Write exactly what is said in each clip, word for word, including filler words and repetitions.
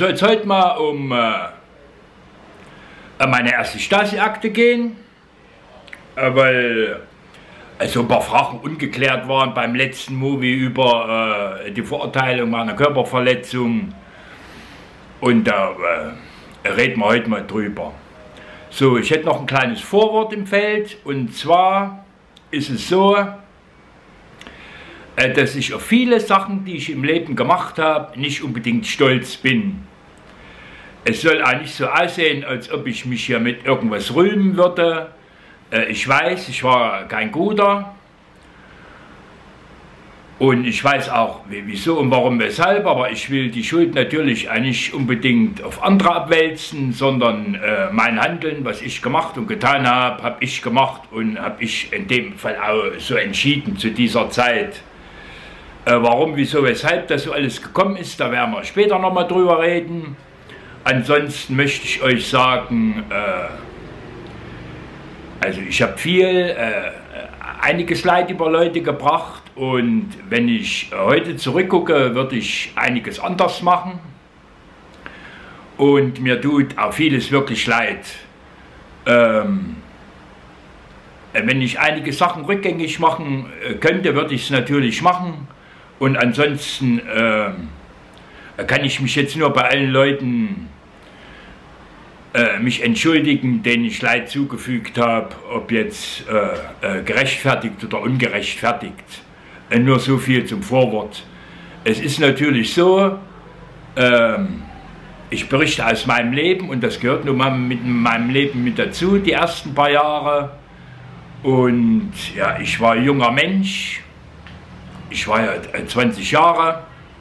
soll es heute mal um äh, meine erste Stasi-Akte gehen, äh, weil also ein paar Fragen ungeklärt waren beim letzten Movie über äh, die Verurteilung meiner Körperverletzung, und da äh, reden wir heute mal drüber. So, ich hätte noch ein kleines Vorwort im Feld, und zwar ist es so, äh, dass ich auf viele Sachen, die ich im Leben gemacht habe, nicht unbedingt stolz bin. Es soll eigentlich so aussehen, als ob ich mich hier mit irgendwas rühmen würde. Äh, ich weiß, ich war kein Guter. Und ich weiß auch, wieso und warum, weshalb, aber ich will die Schuld natürlich nicht unbedingt auf andere abwälzen, sondern äh, mein Handeln, was ich gemacht und getan habe, habe ich gemacht und habe ich in dem Fall auch so entschieden zu dieser Zeit. Äh, warum, wieso, weshalb das so alles gekommen ist, da werden wir später nochmal drüber reden. Ansonsten möchte ich euch sagen, äh, also ich habe viel, äh, einiges Leid über Leute gebracht, und wenn ich heute zurückgucke, würde ich einiges anders machen, und mir tut auch vieles wirklich leid. Ähm, wenn ich einige Sachen rückgängig machen könnte, würde ich es natürlich machen, und ansonsten äh, kann ich mich jetzt nur bei allen Leuten äh, mich entschuldigen, denen ich Leid zugefügt habe, ob jetzt äh, äh, gerechtfertigt oder ungerechtfertigt. Äh, nur so viel zum Vorwort. Es ist natürlich so, ähm, ich berichte aus meinem Leben, und das gehört nun mal mit meinem Leben mit dazu, die ersten paar Jahre. Und ja, ich war ein junger Mensch, ich war ja zwanzig Jahre.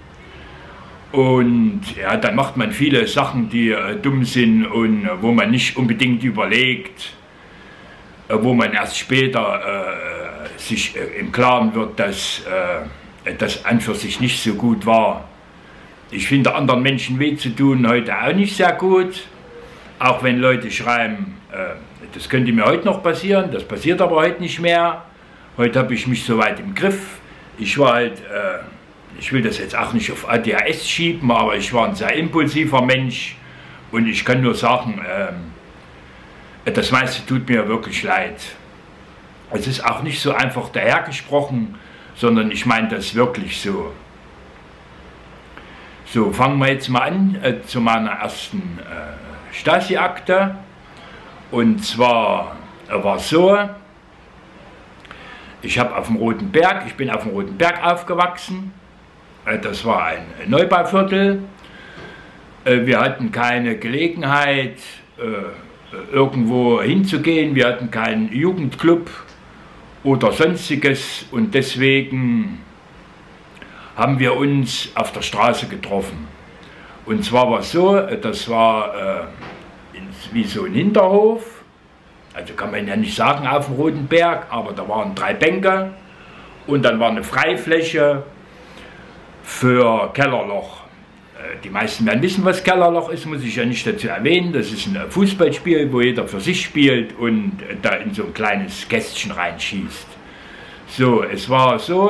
Und ja, dann macht man viele Sachen, die äh, dumm sind und äh, wo man nicht unbedingt überlegt, äh, wo man erst später äh, sich äh, im Klaren wird, dass äh, das an für sich nicht so gut war. Ich finde, anderen Menschen weh zu tun heute auch nicht sehr gut, auch wenn Leute schreiben, äh, das könnte mir heute noch passieren, das passiert aber heute nicht mehr. Heute habe ich mich soweit im Griff. Ich war halt... Äh, Ich will das jetzt auch nicht auf A D H S schieben, aber ich war ein sehr impulsiver Mensch, und ich kann nur sagen, äh, das meiste tut mir wirklich leid. Es ist auch nicht so einfach dahergesprochen, sondern ich meine das wirklich so. So, fangen wir jetzt mal an äh, zu meiner ersten äh, Stasi-Akte. Und zwar äh, war es so, ich habe auf dem Roten Berg, ich bin auf dem Roten Berg aufgewachsen. Das war ein Neubauviertel. Wir hatten keine Gelegenheit, irgendwo hinzugehen. Wir hatten keinen Jugendclub oder sonstiges, und deswegen haben wir uns auf der Straße getroffen. Und zwar war es so, das war wie so ein Hinterhof, also kann man ja nicht sagen auf dem Roten Berg, aber da waren drei Bänke und dann war eine Freifläche für Kellerloch. Die meisten werden wissen, was Kellerloch ist, muss ich ja nicht dazu erwähnen. Das ist ein Fußballspiel, wo jeder für sich spielt und da in so ein kleines Kästchen reinschießt. So, es war so,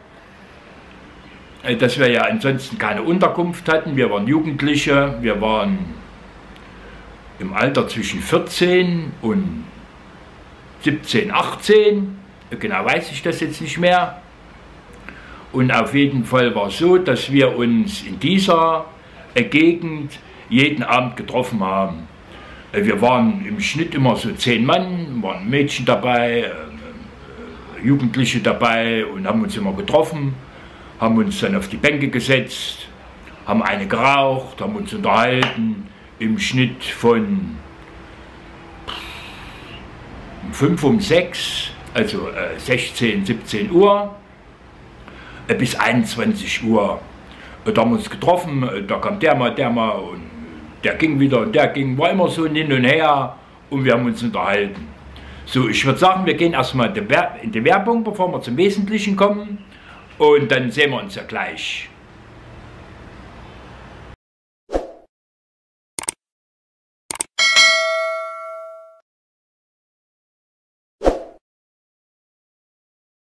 dass wir ja ansonsten keine Unterkunft hatten. Wir waren Jugendliche, wir waren im Alter zwischen vierzehn und siebzehn, achtzehn, genau weiß ich das jetzt nicht mehr. Und auf jeden Fall war es so, dass wir uns in dieser äh, Gegend jeden Abend getroffen haben. Äh, wir waren im Schnitt immer so zehn Mann, waren Mädchen dabei, äh, äh, Jugendliche dabei, und haben uns immer getroffen, haben uns dann auf die Bänke gesetzt, haben eine geraucht, haben uns unterhalten, im Schnitt von um fünf, um sechs, also äh, sechzehn, siebzehn Uhr. Bis einundzwanzig Uhr. Da haben wir uns getroffen, da kam der mal, der mal, und der ging wieder und der ging, war immer so hin und her, und wir haben uns unterhalten. So, ich würde sagen, wir gehen erstmal in die Werbung, bevor wir zum Wesentlichen kommen, und dann sehen wir uns ja gleich.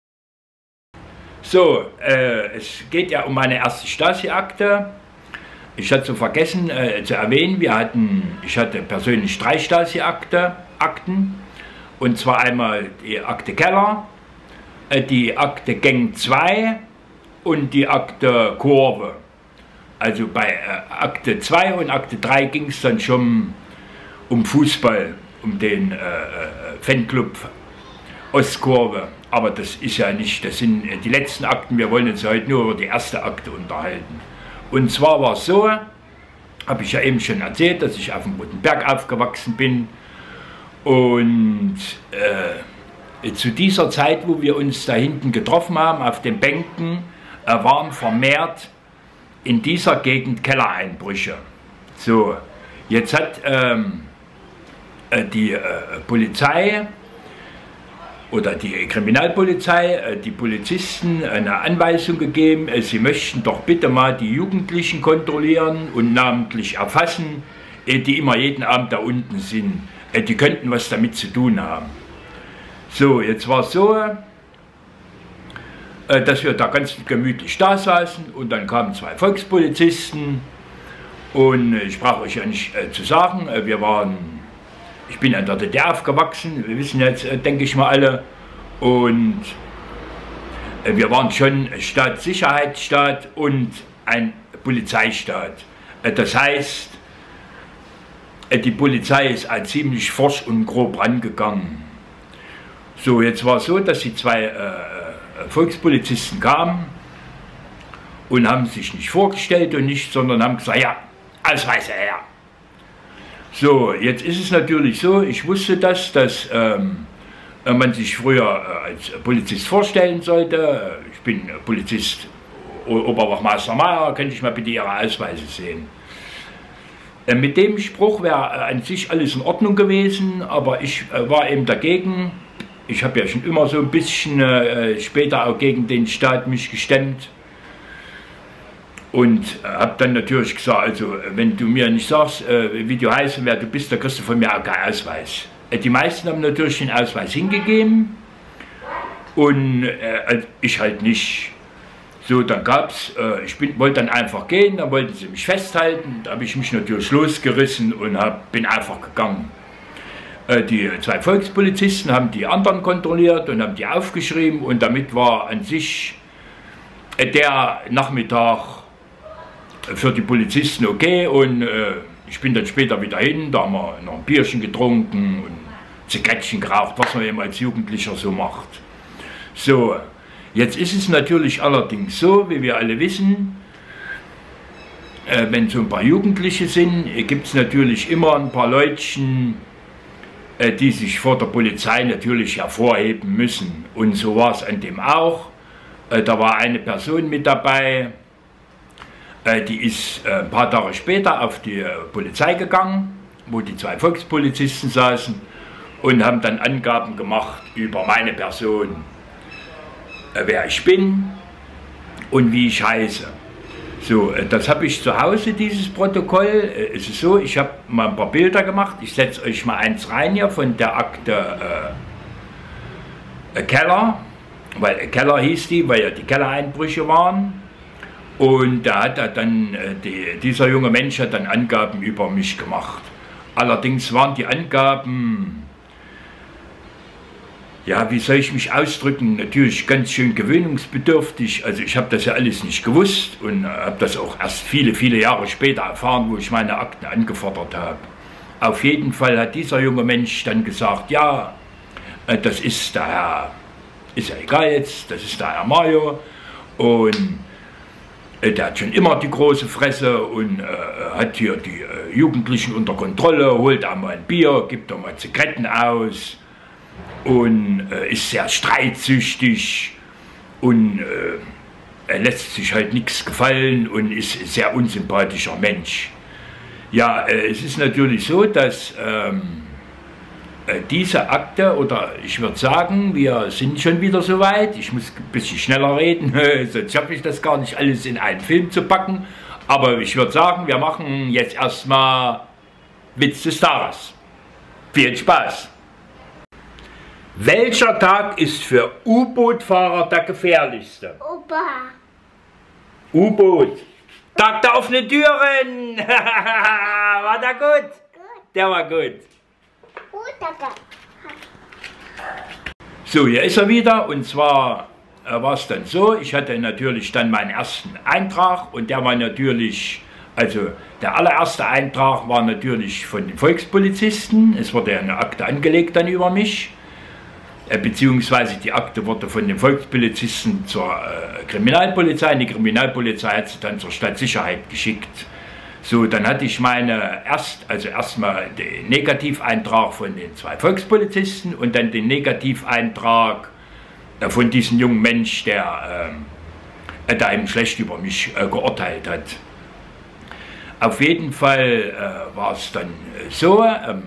So, äh, es geht ja um meine erste Stasi-Akte. ich hatte so vergessen äh, zu erwähnen, wir hatten, ich hatte persönlich drei Stasi-Akten, und zwar einmal die Akte Keller, äh, die Akte Gang zwei und die Akte Kurve. Also bei äh, Akte zwei und Akte drei ging es dann schon um Fußball, um den äh, Fanclub Ostkurve. Aber das ist ja nicht, das sind die letzten Akten, wir wollen uns heute nur über die erste Akte unterhalten. Und zwar war es so, habe ich ja eben schon erzählt, dass ich auf dem Roten Berg aufgewachsen bin. Und äh, zu dieser Zeit, wo wir uns da hinten getroffen haben, auf den Bänken, äh, waren vermehrt in dieser Gegend Kellereinbrüche. So, jetzt hat ähm, die äh, Polizei oder die Kriminalpolizei, äh, die Polizisten eine Anweisung gegeben, äh, sie möchten doch bitte mal die Jugendlichen kontrollieren und namentlich erfassen, äh, die immer jeden Abend da unten sind. Äh, die könnten was damit zu tun haben. So, jetzt war es so, äh, dass wir da ganz gemütlich da saßen, und dann kamen zwei Volkspolizisten, und äh, ich brauche euch ja nicht äh, zu sagen, äh, wir waren Ich bin in der D D R aufgewachsen, wir wissen jetzt, denke ich mal alle, und wir waren schon Staat, Sicherheitsstaat und ein Polizeistaat. Das heißt, die Polizei ist halt ziemlich forsch und grob rangegangen. So, jetzt war es so, dass die zwei äh, Volkspolizisten kamen und haben sich nicht vorgestellt und nicht, sondern haben gesagt, ja, Ausweise her. So, jetzt ist es natürlich so, ich wusste das, dass ähm, man sich früher äh, als Polizist vorstellen sollte. Ich bin Polizist Oberwachmeister Meier, könnte ich mal bitte Ihre Ausweise sehen. Äh, mit dem Spruch wäre äh, an sich alles in Ordnung gewesen, aber ich äh, war eben dagegen. Ich habe ja schon immer so ein bisschen äh, später auch gegen den Staat mich gestemmt. Und habe dann natürlich gesagt, also wenn du mir nicht sagst, äh, wie du heißt und wer du bist, dann kriegst du von mir auch keinen Ausweis. Äh, die meisten haben natürlich den Ausweis hingegeben, und äh, ich halt nicht. So, dann gab es, äh, ich bin, wollte dann einfach gehen, dann wollten sie mich festhalten, da habe ich mich natürlich losgerissen und hab, bin einfach gegangen. Äh, die zwei Volkspolizisten haben die anderen kontrolliert und haben die aufgeschrieben, und damit war an sich äh, der Nachmittag für die Polizisten okay, und äh, ich bin dann später wieder hin, da haben wir noch ein Bierchen getrunken und Zigarettchen geraucht, was man eben als Jugendlicher so macht. So, jetzt ist es natürlich allerdings so, wie wir alle wissen, äh, wenn so ein paar Jugendliche sind, äh, gibt es natürlich immer ein paar Leutchen, äh, die sich vor der Polizei natürlich hervorheben müssen. Und so war es an dem auch. Äh, da war eine Person mit dabei, die ist ein paar Tage später auf die Polizei gegangen, wo die zwei Volkspolizisten saßen, und haben dann Angaben gemacht über meine Person, wer ich bin und wie ich heiße. So, das habe ich zu Hause, dieses Protokoll. Es ist so, ich habe mal ein paar Bilder gemacht, ich setze euch mal eins rein hier von der Akte äh, Keller, weil Keller hieß die, weil ja die Kellereinbrüche waren. Und da hat er dann, die, dieser junge Mensch hat dann Angaben über mich gemacht. Allerdings waren die Angaben, ja, wie soll ich mich ausdrücken, natürlich ganz schön gewöhnungsbedürftig. Also ich habe das ja alles nicht gewusst und habe das auch erst viele, viele Jahre später erfahren, wo ich meine Akten angefordert habe. Auf jeden Fall hat dieser junge Mensch dann gesagt, ja, das ist der Herr, ist ja egal jetzt, das ist der Herr Mario, und der hat schon immer die große Fresse und äh, hat hier die äh, Jugendlichen unter Kontrolle, holt einmal ein Bier, gibt auch mal Zigaretten aus und äh, ist sehr streitsüchtig und äh, er lässt sich halt nichts gefallen und ist ein sehr unsympathischer Mensch. Ja, äh, es ist natürlich so, dass ähm, äh, diese Akte, oder ich würde sagen, wir sind schon wieder so weit, ich muss ein bisschen schneller reden, sonst schaffe ich das gar nicht alles in einen Film zu packen, aber ich würde sagen, wir machen jetzt erstmal Witz des Tages. Viel Spaß! Welcher Tag ist für U-Boot-Fahrer der gefährlichste? Opa. U-Boot. Doktor offene Türen! War der gut? Gut. Der war gut. Gut, Doktor. So, hier ist er wieder, und zwar äh, war es dann so, ich hatte natürlich dann meinen ersten Eintrag, und der war natürlich, also der allererste Eintrag war natürlich von den Volkspolizisten. Es wurde eine Akte angelegt dann über mich, äh, beziehungsweise die Akte wurde von den Volkspolizisten zur äh, Kriminalpolizei, und die Kriminalpolizei hat sie dann zur Stadtsicherheit geschickt. So, dann hatte ich meine erst, also erstmal den Negativeintrag von den zwei Volkspolizisten und dann den Negativeintrag äh, von diesem jungen Mensch, der äh, da eben schlecht über mich äh, geurteilt hat. Auf jeden Fall äh, war es dann äh, so, ähm, ein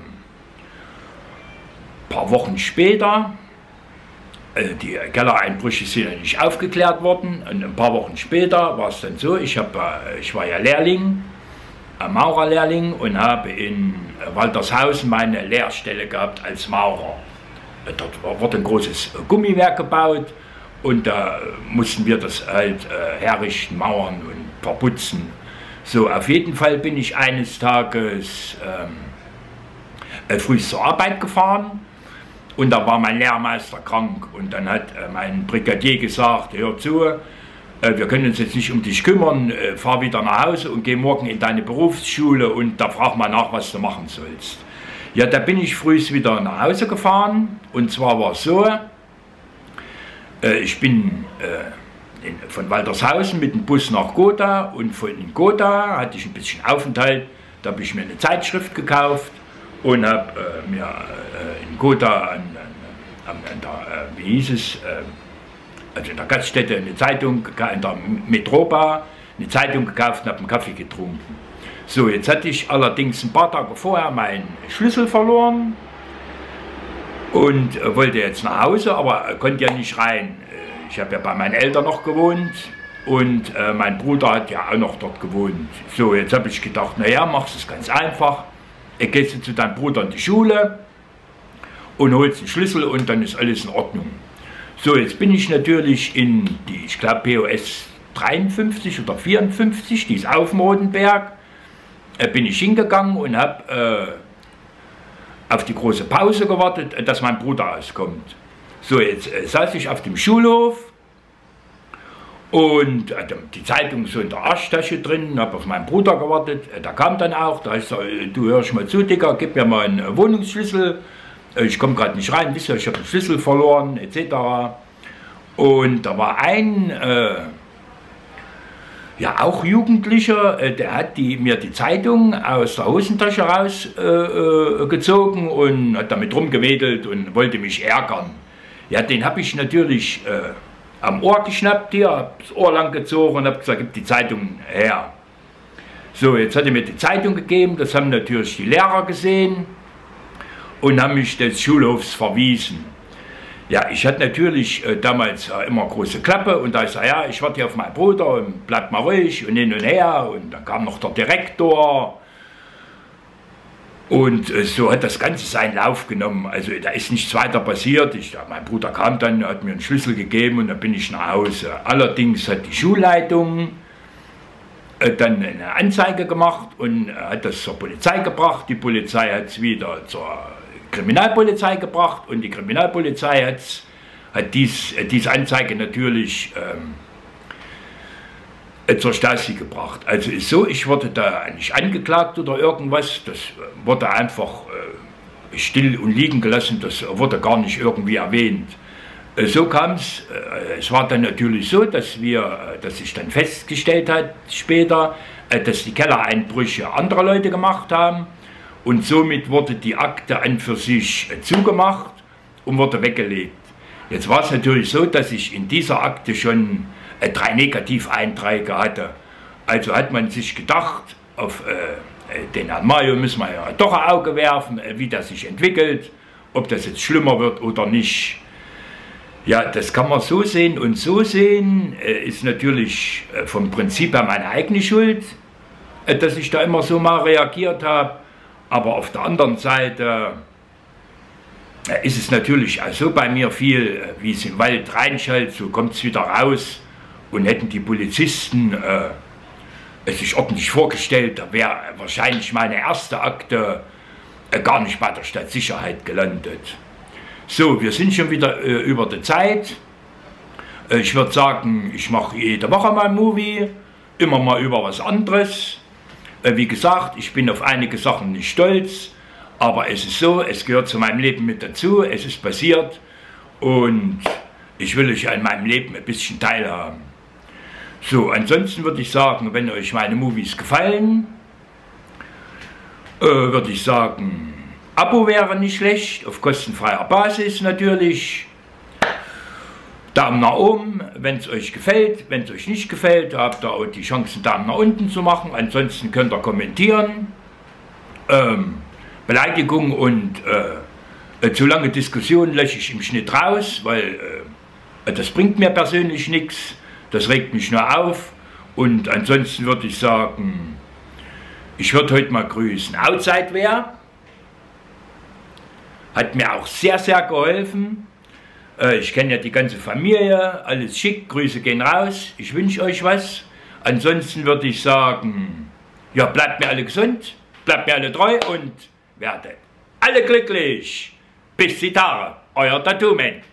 paar Wochen später, äh, die Kellereinbrüche sind ja nicht aufgeklärt worden, und ein paar Wochen später war es dann so, ich, hab, äh, ich war ja Lehrling, Maurerlehrling, und habe in Waltershausen meine Lehrstelle gehabt als Maurer. Dort wurde ein großes Gummiwerk gebaut, und da mussten wir das halt äh, herrichten, mauern und verputzen. So, auf jeden Fall bin ich eines Tages ähm, äh, früh zur Arbeit gefahren, und da war mein Lehrmeister krank, und dann hat äh, mein Brigadier gesagt, hör zu, wir können uns jetzt nicht um dich kümmern, fahr wieder nach Hause und geh morgen in deine Berufsschule, und da frag mal nach, was du machen sollst. Ja, da bin ich früh wieder nach Hause gefahren, und zwar war es so, ich bin von Waltershausen mit dem Bus nach Gotha, und von Gotha hatte ich ein bisschen Aufenthalt, da habe ich mir eine Zeitschrift gekauft und habe mir in Gotha an, an, an der, wie hieß es, also in der Gaststätte eine Zeitung, in der Metropa, eine Zeitung gekauft und habe einen Kaffee getrunken. So, jetzt hatte ich allerdings ein paar Tage vorher meinen Schlüssel verloren und äh, wollte jetzt nach Hause, aber äh, konnte ja nicht rein. Äh, ich habe ja bei meinen Eltern noch gewohnt, und äh, mein Bruder hat ja auch noch dort gewohnt. So, jetzt habe ich gedacht, naja, machst es ganz einfach. Äh, gehst du zu deinem Bruder in die Schule und holst den Schlüssel, und dann ist alles in Ordnung. So, jetzt bin ich natürlich in die, ich glaube P O S dreiundfünfzig oder vierundfünfzig, die ist auf dem Rotenberg, äh, bin ich hingegangen und habe äh, auf die große Pause gewartet, dass mein Bruder auskommt. So, jetzt äh, saß ich auf dem Schulhof und äh, die Zeitung so in der Arschtasche drin, habe auf meinen Bruder gewartet, äh, der kam dann auch, da ist er, du hörst mal zu, Dicker, gib mir mal einen Wohnungsschlüssel. Ich komme gerade nicht rein, wisst ihr, ich habe den Schlüssel verloren, et cetera. Und da war ein, äh, ja auch Jugendlicher, äh, der hat die, mir die Zeitung aus der Hosentasche rausgezogen äh, und hat damit rumgewedelt und wollte mich ärgern. Ja, den habe ich natürlich äh, am Ohr geschnappt, hier, habe das Ohr lang gezogen und habe gesagt, gib die Zeitung her. So, jetzt hat er mir die Zeitung gegeben, das haben natürlich die Lehrer gesehen und haben mich des Schulhofs verwiesen. Ja, ich hatte natürlich äh, damals äh, immer große Klappe, und da ich sage, ja, ich warte hier auf meinen Bruder und bleib mal ruhig und hin und her, und dann kam noch der Direktor, und äh, so hat das Ganze seinen Lauf genommen. Also da ist nichts weiter passiert. Ich, ja, mein Bruder kam dann, hat mir einen Schlüssel gegeben, und dann bin ich nach Hause. Allerdings hat die Schulleitung äh, dann eine Anzeige gemacht und äh, hat das zur Polizei gebracht. Die Polizei hat es wieder zur Kriminalpolizei gebracht, und die Kriminalpolizei hat's, hat dies, diese Anzeige natürlich ähm, zur Stasi gebracht. Also ist so, ich wurde da nicht angeklagt oder irgendwas, das wurde einfach äh, still und liegen gelassen, das wurde gar nicht irgendwie erwähnt. Äh, so kam es, äh, es war dann natürlich so, dass wir, äh, dass sich dann festgestellt hat später, äh, dass die Kellereinbrüche andere Leute gemacht haben. Und somit wurde die Akte an für sich äh, zugemacht und wurde weggelegt. Jetzt war es natürlich so, dass ich in dieser Akte schon äh, drei Negativeinträge hatte. Also hat man sich gedacht, auf äh, den Herrn Mario müssen wir ja doch ein Auge werfen, äh, wie das sich entwickelt, ob das jetzt schlimmer wird oder nicht. Ja, das kann man so sehen und so sehen. Äh, ist natürlich äh, vom Prinzip her meine eigene Schuld, äh, dass ich da immer so mal reagiert habe. Aber auf der anderen Seite äh, ist es natürlich auch so bei mir viel, äh, wie es im Wald reinschallt, so kommt es wieder raus. Und hätten die Polizisten äh, es sich ordentlich vorgestellt, da wäre wahrscheinlich meine erste Akte äh, gar nicht bei der Stadtsicherheit gelandet. So, wir sind schon wieder äh, über die Zeit. Äh, ich würde sagen, ich mache jede Woche mal ein Movie, immer mal über was anderes. Äh, wie gesagt, ich bin auf einige Sachen nicht stolz, aber es ist so, es gehört zu meinem Leben mit dazu, es ist passiert und ich will euch an meinem Leben ein bisschen teilhaben. So, ansonsten würde ich sagen, wenn euch meine Movies gefallen, äh, würde ich sagen, Abo wäre nicht schlecht, auf kostenfreier Basis natürlich. Daumen nach oben, wenn es euch gefällt. Wenn es euch nicht gefällt, habt ihr auch die Chance, einen Daumen nach unten zu machen. Ansonsten könnt ihr kommentieren. Ähm, Beleidigungen und äh, zu lange Diskussionen lösche ich im Schnitt raus, weil äh, das bringt mir persönlich nichts. Das regt mich nur auf. Und ansonsten würde ich sagen, ich würde heute mal grüßen. Outside-Wear hat mir auch sehr, sehr geholfen. Äh, ich kenne ja die ganze Familie, alles schick, Grüße gehen raus. Ich wünsche euch was. Ansonsten würde ich sagen, ja, bleibt mir alle gesund, bleibt mir alle treu und werdet alle glücklich. Bis die Tage, euer Tattoo-Man.